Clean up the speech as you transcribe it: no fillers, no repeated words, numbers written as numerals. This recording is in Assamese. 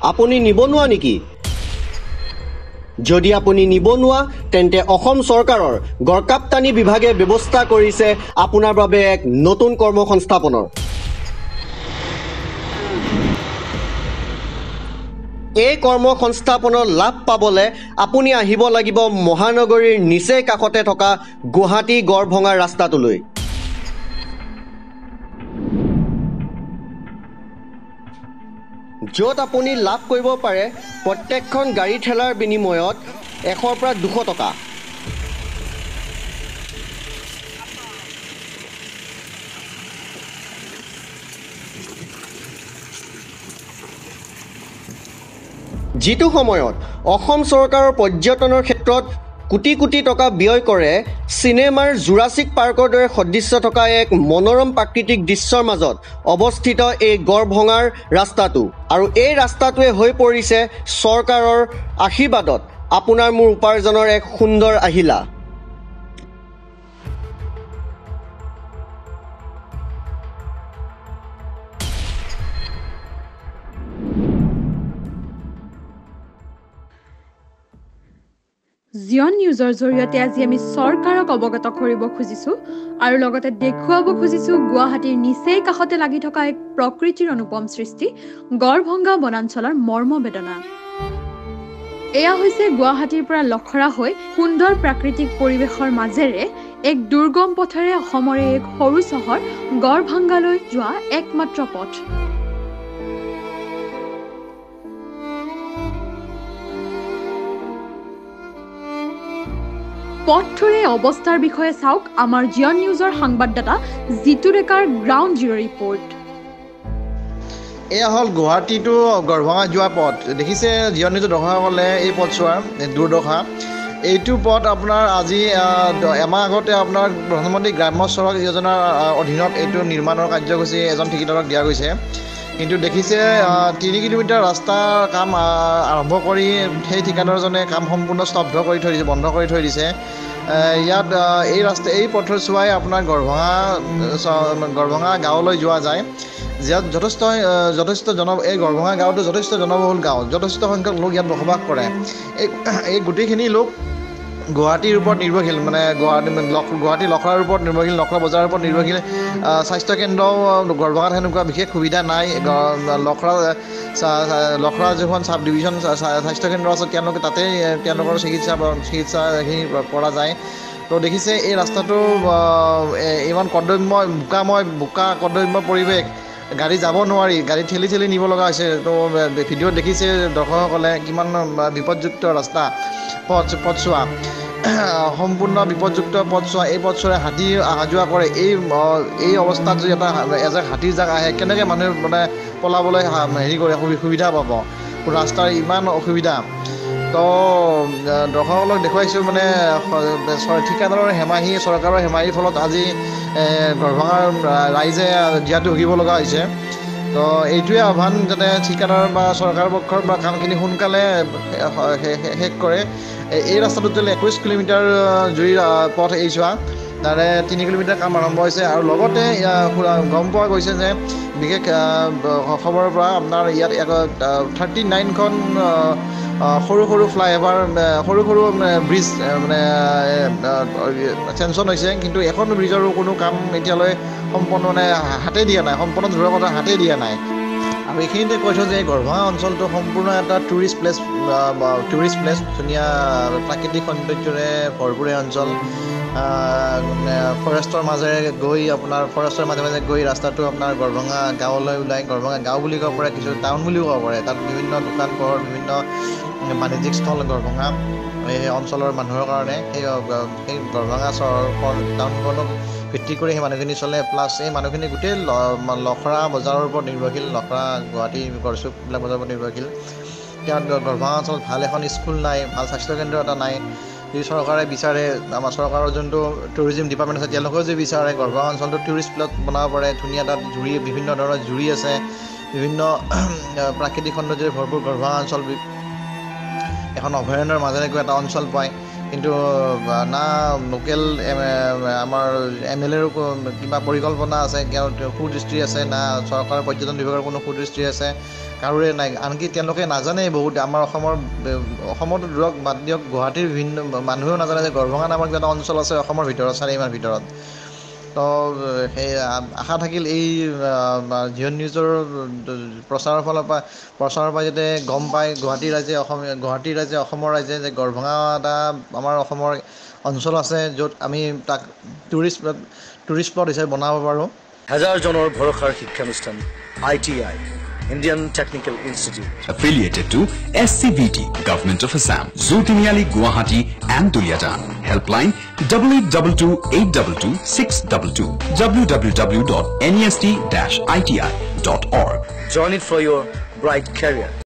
আপুনি নিবনুৱা নেকি? যদি আপুনি নিবনুৱা তেন্তে অসম চৰকাৰৰ গড়কাপ্তানি বিভাগে ব্যৱস্থা কৰিছে আপোনাৰ বাবে এক নতুন কৰ্মসংস্থাপনৰ। এই কৰ্মসংস্থাপনৰ লাভ পাবলৈ আপুনি আহিব লাগিব মহানগৰীৰ নিচেই কাষতে থকা গুৱাহাটী গড়ভঙা ৰাস্তাটোলৈ। য'ত আপুনি লাভ কৰিব পাৰে প্ৰত্যেকখন গাড়ী ঠেলাৰ বিনিময়ত 100 পৰা 200 টকা। যিটো সময়ত অসম চৰকাৰৰ পৰ্যটনৰ ক্ষেত্ৰত কোটি কোটি টকা ব্যয় কৰে, চিনেমাৰ জুৰাছিক পাৰ্কৰ দৰে সদৃশ্য থকা এক মনোৰম প্ৰাকৃতিক দৃশ্যৰ মাজত অৱস্থিত এই গড়ভঙাৰ ৰাস্তাটো। আৰু এই ৰাস্তাটোৱে হৈ পৰিছে চৰকাৰৰ আশীৰ্বাদত আপোনাৰ মোৰ উপাৰ্জনৰ এক সুন্দৰ আহিলা। জিয়ন নিউজৰ জৰিয়তে আজি আমি চৰকাৰক অৱগত কৰিব খুজিছোঁ আৰু লগতে দেখুৱাব খুজিছোঁ গুৱাহাটীৰ নিচেই কাষতে লাগি থকা এক প্ৰকৃতিৰ অনুপম সৃষ্টি গড়ভঙা বনাঞ্চলৰ মৰ্মবেদনা। এয়া হৈছে গুৱাহাটীৰ পৰা লখৰা হৈ সুন্দৰ প্ৰাকৃতিক পৰিৱেশৰ মাজেৰে এক দুৰ্গম পথেৰে অসমৰে এক সৰু চহৰ গড়ভঙালৈ যোৱা একমাত্ৰ পথ। পথটোৰ এই অৱস্থাৰ বিষয়ে চাওক আমাৰ জিয়ন নিউজৰ সংবাদদাতা জিতু ডেকাৰ গ্ৰাউণ্ড জিৰ' ৰিপৰ্ট। এয়া হ'ল গুৱাহাটী টু গড়ভঙা যোৱা পথ। দেখিছে জিয়ন নিউজৰ দৰ্শকসকলে এই পথছোৱাৰ দুৰ্দশা। এইটো পথ আপোনাৰ আজি এমাহ আগতে আপোনাৰ প্ৰধানমন্ত্ৰী গ্ৰাম্য সড়ক যোজনাৰ অধীনত এইটো নিৰ্মাণৰ কাৰ্যসূচী এজন ঠিকাদাৰক দিয়া গৈছে। কিন্তু দেখিছে 3 কিলোমিটাৰ ৰাস্তাৰ কাম আৰম্ভ কৰি সেই ঠিকাদাৰজনে কাম সম্পূৰ্ণ স্তব্ধ কৰি থৈ দিছে, বন্ধ কৰি থৈ দিছে। ইয়াত এই পথছোৱাই আপোনাৰ গড়ভঙা গাঁৱলৈ যোৱা যায়। ইয়াত যথেষ্ট এই গড়ভঙা গাঁৱটো যথেষ্ট জনবহুল গাঁও, যথেষ্ট সংখ্যক লোক ইয়াত বসবাস কৰে। এই গোটেইখিনি লোক গুৱাহাটীৰ ওপৰত নিৰ্ভৰশীল, মানে গুৱাহাটী লখৰাৰ ওপৰত নিৰ্ভৰশীল, লখৰা বজাৰৰ ওপৰত নিৰ্ভৰশীল। স্বাস্থ্যকেন্দ্ৰও গড়ভঙাত সেনেকুৱা বিশেষ সুবিধা নাই। লখৰা যিখন চাব ডিভিজন স্বাস্থ্যকেন্দ্ৰ আছে তেওঁলোকৰ চিকিৎসাখিনি কৰা যায়। তো দেখিছে এই ৰাস্তাটো ইমান বোকা কদম্য পৰিৱেশ, গাড়ী যাব নোৱাৰি, গাড়ী ঠেলি নিব লগা হৈছে। তো ভিডিঅ'ত দেখিছে দৰ্শকসকলে কিমান বিপদযুক্ত ৰাস্তা পথছোৱা, সম্পূৰ্ণ বিপদযুক্ত পথছোৱা। এই পথছোৱাৰে হাতী অহা যোৱা কৰে। এই অৱস্থাত যদি এজাক হাতীৰ জাক আহে কেনেকৈ মানুহে মানে পলাবলৈ কৰে, সুবিধা পাব। ৰাস্তাৰ ইমান অসুবিধা। তো দৰ্শকসকলক দেখুৱাইছোঁ মানে ঠিকাদাৰৰ হেমাহি, চৰকাৰৰ হেমাহিৰ ফলত আজি গড়ভঙাৰ ৰাইজে জীয়াতু ভুগিব লগা হৈছে। তো এইটোৱে আহ্বান যাতে ঠিকাদাৰ বা চৰকাৰৰ পক্ষৰ বা কামখিনি সোনকালে শেষ কৰে। এই ৰাস্তাটোত 21 কিলোমিটাৰ জুৰি পথ এৰিছোৱা, তাৰে 3 কিলোমিটাৰ কাম আৰম্ভ হৈছে। আৰু লগতে গম পোৱা গৈছে যে বিশেষ খবৰৰ পৰা আপোনাৰ ইয়াত 39খন সৰু ফ্লাইঅভাৰ, সৰু ব্ৰিজ মানে চেংচন হৈছে। কিন্তু এখন ব্ৰিজৰো কোনো কাম এতিয়ালৈ সম্পূৰ্ণ হাতে দিয়া নাই, সম্পূৰ্ণ দূৰৰ কথা হাতে দিয়া নাই। আৰু এইখিনিতে কৈছোঁ যে গড়ভঙা অঞ্চলটো সম্পূৰ্ণ এটা টুৰিষ্ট প্লেচ, ধুনীয়া প্ৰাকৃতিক সৌন্দৰ্যৰে ভৰপূৰ অঞ্চল। ফৰেষ্টৰ মাজে মাজে গৈ ৰাস্তাটো আপোনাৰ গড়ভঙা গাঁৱলৈ ওলাই, গড়ভঙা গাঁও বুলি ক'ব পাৰে, কিছু টাউন বুলিও ক'ব পাৰে। তাত বিভিন্ন দোকান পোহৰ, বিভিন্ন বাণিজ্যিক স্থল গড়ভঙা এই অঞ্চলৰ মানুহৰ কাৰণে। সেই গড়ভঙা টাউনখনক ভিত্তি কৰি সেই মানুহখিনি চলে। প্লাছ এই মানুহখিনি গোটেই লখৰা বজাৰৰ ওপৰত নিৰ্ভৰশীল, লখৰা গুৱাহাটী গড়চুক এইবিলাক বজাৰৰ ওপৰত নিৰ্ভৰশীল। ইয়াত গড়ভঙা অঞ্চলত ভাল এখন স্কুল নাই, ভাল স্বাস্থ্যকেন্দ্ৰ এটা নাই। যদি চৰকাৰে বিচাৰে, আমাৰ চৰকাৰৰ যোনটো টুৰিজিম ডিপাৰ্টমেণ্ট আছে তেওঁলোকেও যদি বিচাৰে গড়ভঙা অঞ্চলটো টুৰিষ্ট প্লেচ বনাব পাৰে। ধুনীয়া তাত বিভিন্ন ধৰণৰ জুৰি আছে, বিভিন্ন প্ৰাকৃতিক সৌন্দৰ্যৰে ভৰপূৰ গড়ভঙা অঞ্চল এখন অভয়াৰণ্যৰ মাজেৰে গৈ এটা অঞ্চল পায়। কিন্তু না লোকেল আমাৰ MLAৰো কিবা পৰিকল্পনা আছে, সুদৃষ্টি আছে, না চৰকাৰৰ পৰ্যটন বিভাগৰ কোনো সুদৃষ্টি আছে, কাৰোৰে নাই। আনকি তেওঁলোকে নাজানেই বহুত, আমাৰ অসমতো দূৰক বাদ দিয়ক, গুৱাহাটীৰ বিভিন্ন মানুহেও নাজানে যে গড়ভঙা নামৰ এটা অঞ্চল আছে অসমৰ ভিতৰত, চাৰিসীমাৰ ভিতৰত। তো সেই আশা থাকিল এই জিঅ' নিউজৰ প্ৰচাৰৰ পৰা যাতে গম পায় গুৱাহাটী ৰাইজে, অসমৰ ৰাইজে যে গড়ভঙা এটা আমাৰ অসমৰ অঞ্চল আছে, য'ত আমি তাক টুৰিষ্ট স্পট হিচাপে বনাব পাৰোঁ। হাজাৰজনৰ ভৰসাৰ শিক্ষানুষ্ঠান ITI, Indian Technical Institute. Affiliated to SCVT, Government of Assam, Zotiniali, Guwahati and Duliatan. Helpline 8822-822-622. www.nest-iti.org. Join it for your bright career.